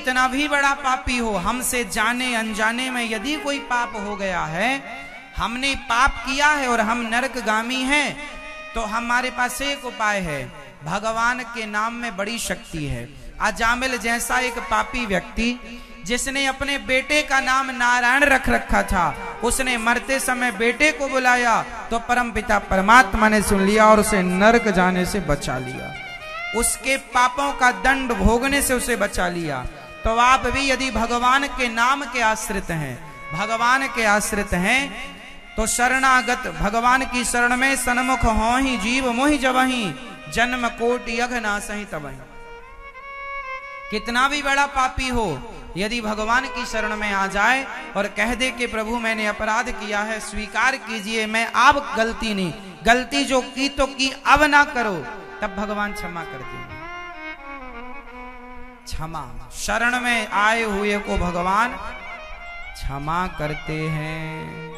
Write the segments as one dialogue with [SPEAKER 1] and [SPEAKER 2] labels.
[SPEAKER 1] कितना भी बड़ा पापी हो, हमसे जाने अनजाने में यदि कोई पाप हो गया है, हमने पाप किया है और हम नरकगामी हैं, तो हमारे पास एक उपाय है, भगवान के नाम में बड़ी शक्ति है। अजामिल जैसा एक पापी व्यक्ति जिसने अपने बेटे का नाम नारायण रख रखा था, उसने मरते समय बेटे को बुलाया तो परमपिता परमात्मा ने सुन लिया और उसे नरक जाने से बचा लिया, उसके पापों का दंड भोगने से उसे बचा लिया। तो आप भी यदि भगवान के नाम के आश्रित हैं, भगवान के आश्रित हैं, तो शरणागत भगवान की शरण में सन्मुख हो ही जीव मोहि जबहि, जन्म कोटि अघ नासहि तबहि। कितना भी बड़ा पापी हो, यदि भगवान की शरण में आ जाए और कह दे कि प्रभु मैंने अपराध किया है, स्वीकार कीजिए, मैं अब गलती नहीं, गलती जो की तो की, अब ना करो, तब भगवान क्षमा कर देंगे। क्षमा, शरण में आए हुए को भगवान क्षमा करते हैं।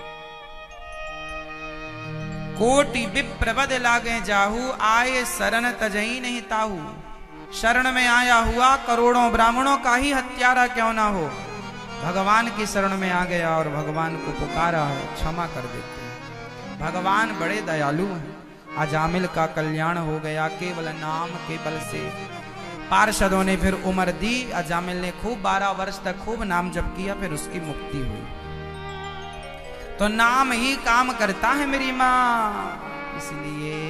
[SPEAKER 1] कोटि विप्र बद लागे जाहू, आए शरण तजई नहीं ताहू। शरण में आया हुआ करोड़ों ब्राह्मणों का ही हत्यारा क्यों ना हो, भगवान की शरण में आ गया और भगवान को पुकारा है, क्षमा कर देते हैं। भगवान बड़े दयालु हैं। अजामिल का कल्याण हो गया केवल नाम के बल से। पार्षदों ने फिर उम्र दी, अजामिल ने खूब 12 वर्ष तक खूब नाम जप किया, फिर उसकी मुक्ति हुई। तो नाम ही काम करता है मेरी माँ, इसलिए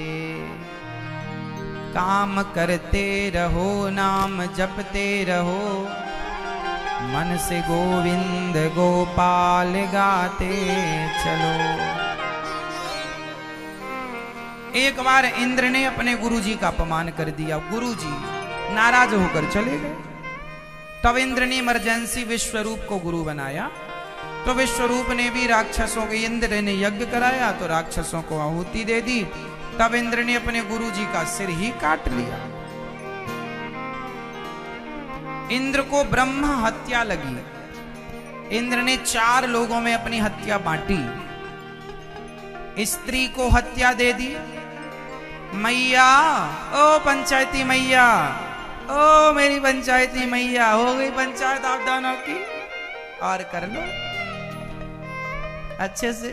[SPEAKER 1] काम करते रहो, नाम जपते रहो, मन से गोविंद गोपाल गाते चलो। एक बार इंद्र ने अपने गुरुजी का अपमान कर दिया, गुरुजी नाराज होकर चले गए। तब इंद्र ने इमरजेंसी विश्वरूप को गुरु बनाया, तो विश्वरूप ने भी राक्षसों के, इंद्र ने यज्ञ कराया तो राक्षसों को आहुति दे दी। तब इंद्र ने अपने गुरुजी का सिर ही काट लिया। इंद्र को ब्रह्म हत्या लगी। इंद्र ने 4 लोगों में अपनी हत्या बांटी। स्त्री को हत्या दे दी। मैया, ओ पंचायती मैया, ओ मेरी पंचायती मैया, हो गई पंचायत आप दोनों की, और कर लो अच्छे से।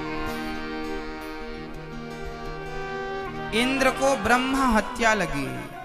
[SPEAKER 1] इंद्र को ब्रह्म हत्या लगी।